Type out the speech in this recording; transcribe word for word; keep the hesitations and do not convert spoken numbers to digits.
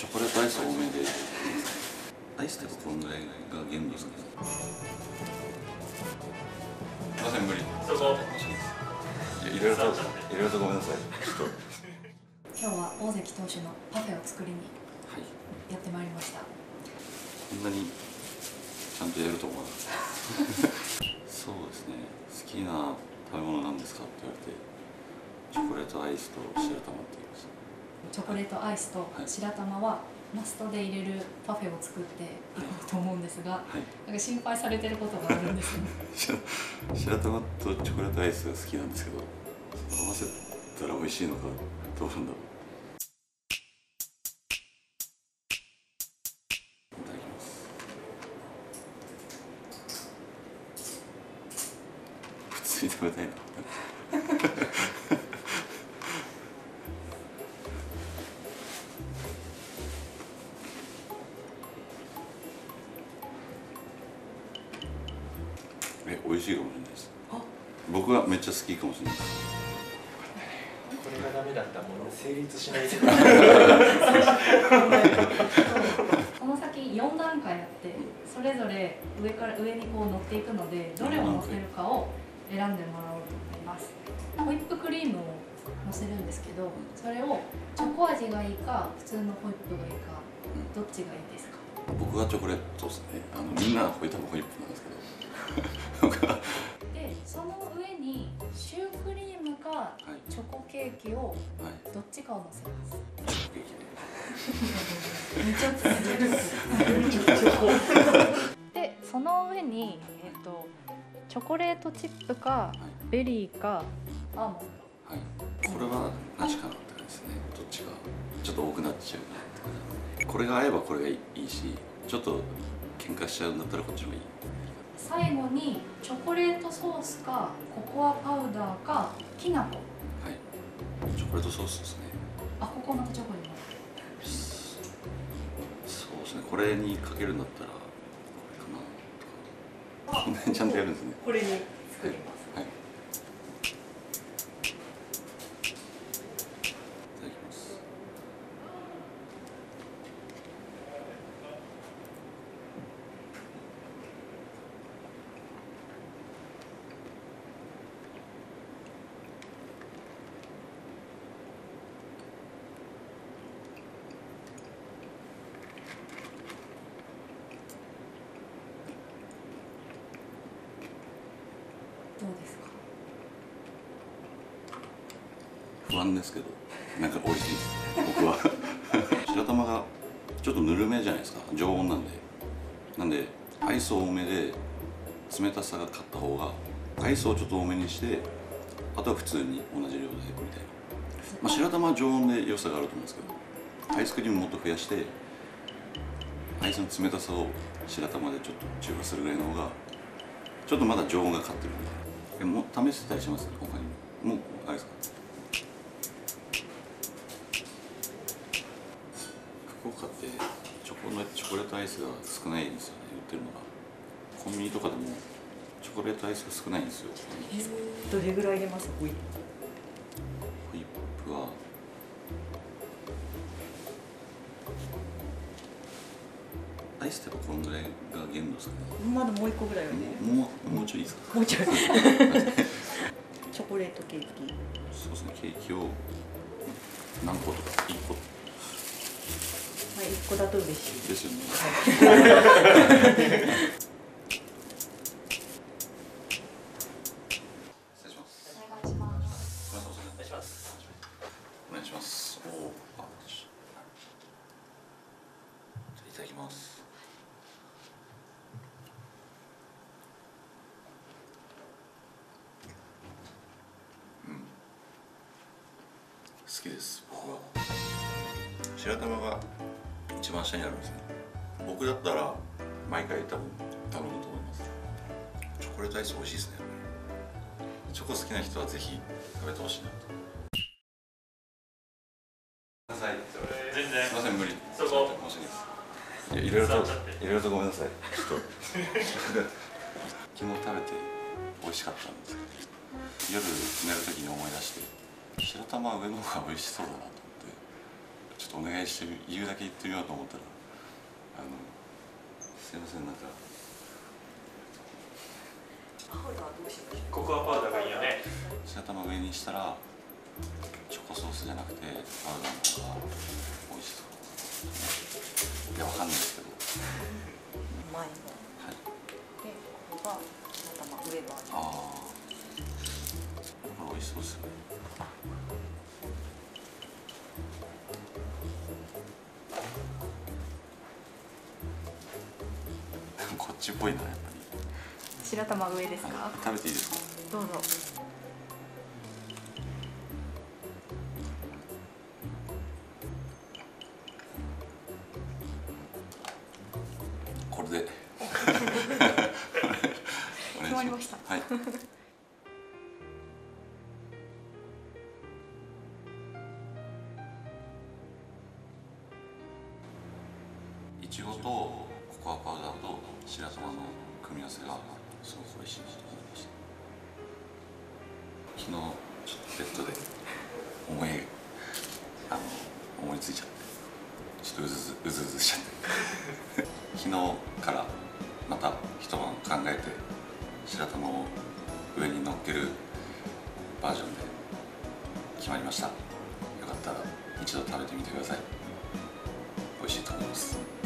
ョコレートアイス多めで、アイスってこのぐらいが限度ですかね。すいません、無理。そこ。いろいろと、いろいろとごめんなさい。ちょっと。 今日は大関投手のパフェを作りにやってまいりました。 こんなにちゃんとやると思わなかった。そうですね。好きな食べ物なんですかって言われて、チョコレートアイスと白玉って言いました。 チョコレートアイスと白玉はマストで入れるパフェを作っていこうと思うんですが、はい、なんか心配されてることがあるんですね。 白玉とチョコレートアイスが好きなんですけど、合わせたら美味しいのかどうなんだろう。いただきます。普通に食べたいな。え、美味しいかもしれないです。僕はめっちゃ好きかもしれないです。 これがダメだったらもう成立しない。 この先よんだんかいあって、それぞれ上から上にこう乗っていくので、どれを乗せるかを選んでもらおうと思います。ホイップクリームを乗せるんですけど、それをチョコ味がいいか普通のホイップがいいか、どっちがいいですか？ 僕はチョコレートですね。あのみんなホイップホイップなんですけど。 で、その上にシュークリームかチョコケーキをどっちかを乗せます。 チョコケーキめちゃくちゃで、その上に、えっと、チョコレートチップかベリーかアーモンド。はい、 これはなしかなって感じですね。どっちがちょっと多くなっちゃうなって。これが合えばこれがいいし、ちょっと喧嘩しちゃうんだったらこっちの方がいい。 最後にチョコレートソースかココアパウダーかきな粉。はい。 チョコレートソースですね。 あ、ココナッツチョコにも。 そうですね。これにかけるんだったらこれかなとか。こんなにちゃんとやるんですね。 これに作ります。 はい。はい、いただきます。 どうですか？ 不安ですけど、なんか美味しいです。僕は白玉がちょっとぬるめじゃないですか。常温なんで。なんでアイス多めで冷たさが勝った方が、アイスをちょっと多めにして、あとは普通に同じ量でみたいな。まあ、白玉は常温で良さがあると思うんですけど、アイスクリームもっと増やしてアイスの冷たさを白玉でちょっと中和するぐらいの方が、ちょっとまだ常温が勝ってるみたいな。もう試してたりしますね、他にも。もうあれですか。福岡ってチョコのチョコレートアイスが少ないんですよね、売ってるのが。コンビニとかでもチョコレートアイスが少ないんですよ。 どれぐらい入れます？ホイップ。 ホイップはアイスってこのぐらいが限度ですかね。 まだもう一個ぐらいはね。 もうもうちょいいいですか。 もうちょい。チョコレートケーキ。 そうですね。ケーキを何個とか一個。 はい、一個だと嬉しいですよね。失礼します。 お願いします。 お願いします。 お願いします。おお、あ、いただきます。うん、好きです。僕は白玉が一番下にあるんですね。僕だったら毎回多分頼むと思います。チョコレートアイス美味しいですね。チョコ好きな人はぜひ食べてほしいなと。 全然。 すみません、無理。 そこ。 申し訳ないです。いや、いろいろと、いろいろとごめんなさい。ちょっと。昨日食べて美味しかったんですけど、夜寝る時に思い出して、白玉は上の方が美味しそうだなと思って、ちょっっとお願いして言うだけ言ってみようと思ったら、あのすいません、なんかパウダーどうしましょう。 ココアパウダーがいいよね。 白玉上にしたらチョコソースじゃなくてパウダーの方が美味しそう。いや、わかんないですけど、 前のはい。 でここが白玉上バージョン。 ああ、これ美味しそうですよね。こっちっぽいな、やっぱり。 白玉上ですか。 食べていいですか。 どうぞ。 これで決まりました。 はい。いちごとココアパウダーと白玉の組み合わせがすごく美味しいと思いました。昨日ちょっとベッドで思いあの思いついちゃってちょっとうずうずうずうずしちゃって昨日からまた一晩考えて白玉を上に乗っけるバージョンで決まりました。よかったら一度食べてみてください。美味しいと思います。